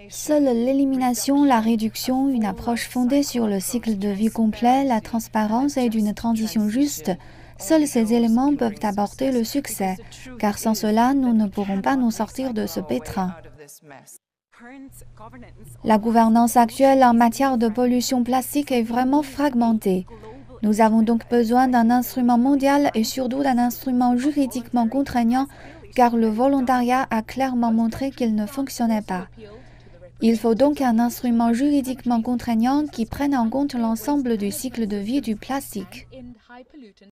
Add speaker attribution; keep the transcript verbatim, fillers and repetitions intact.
Speaker 1: Seule l'élimination, la réduction, une approche fondée sur le cycle de vie complet, la transparence et une transition juste, seuls ces éléments peuvent apporter le succès, car sans cela, nous ne pourrons pas nous sortir de ce pétrin. La gouvernance actuelle en matière de pollution plastique est vraiment fragmentée. Nous avons donc besoin d'un instrument mondial et surtout d'un instrument juridiquement contraignant, car le volontariat a clairement montré qu'il ne fonctionnait pas. Il faut donc un instrument juridiquement contraignant qui prenne en compte l'ensemble du cycle de vie du plastique.